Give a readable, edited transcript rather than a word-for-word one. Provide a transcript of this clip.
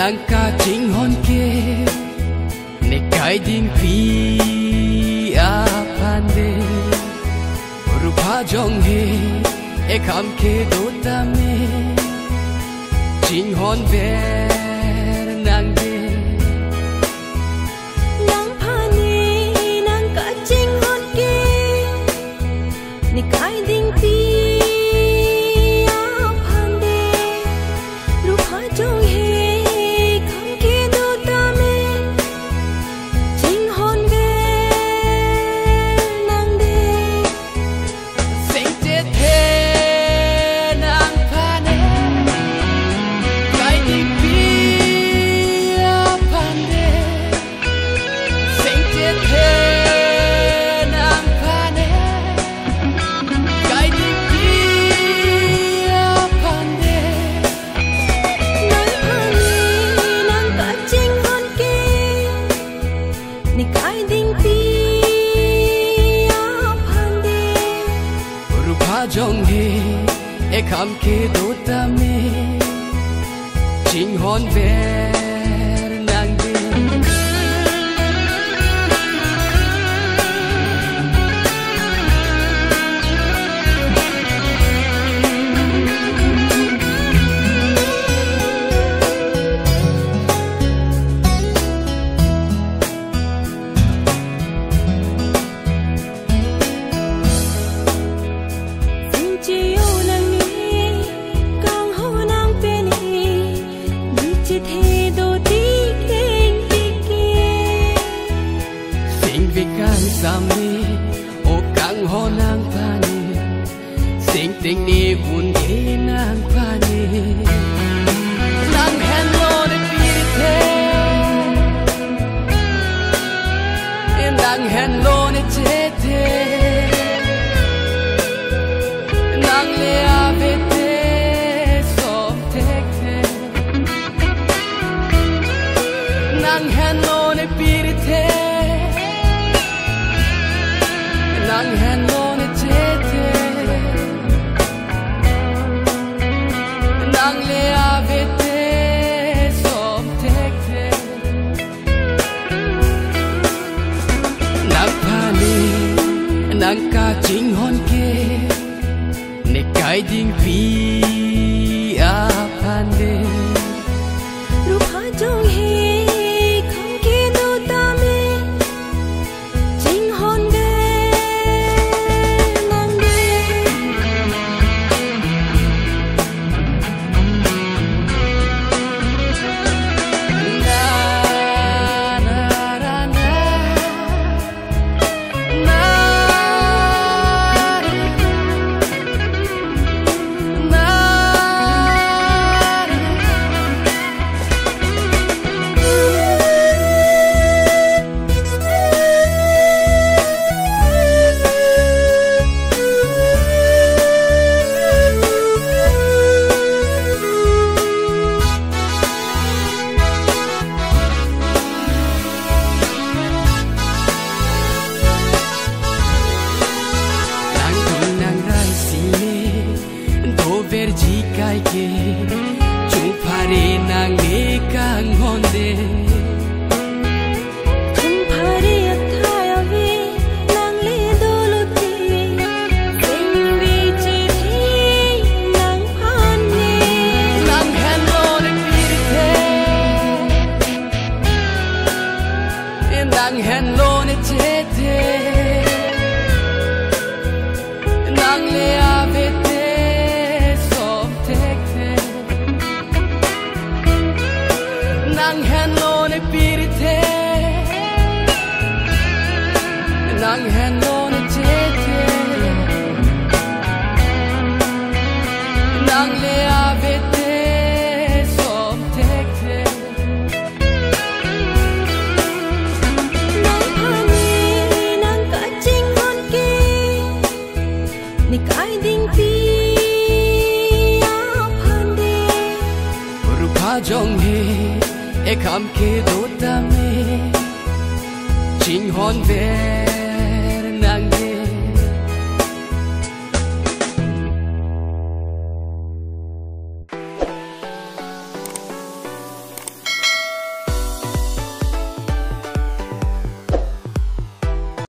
nàng ca chính hôn kia ne kai din pi a pande rupa jong he e kam ke do ta me chính hôn về nàng de nàng pani nàng ca chính hôn kia ne kai din pi a pande rupa jong he jong he e kam ke do ta me chính hôn về nàng de samni o kang ho nang pani sing ting ni bun ke nang pani nang hen lo de pirte nang hen lo ne chete nang le avete so tekte nang hen lo ne pirte nang hen lo ne chete nang le avete som tekte nang pani nang ka chính hôn kia ne kai ding pi a pande rupa jong he verji kai ke chu phare nang ne kang honde chung phare athaya ve nang le doluti sing vi chi thi nang phane nang hen lo ne pirte nang hen lo ne chete nang le avete nang hen lo ne pirte nang hen lo ne chete nang le avete som tekte nang pani nang ka chính hôn kia ne kai ding pi a pande rupa jong he e kam ke do ta me chính hôn về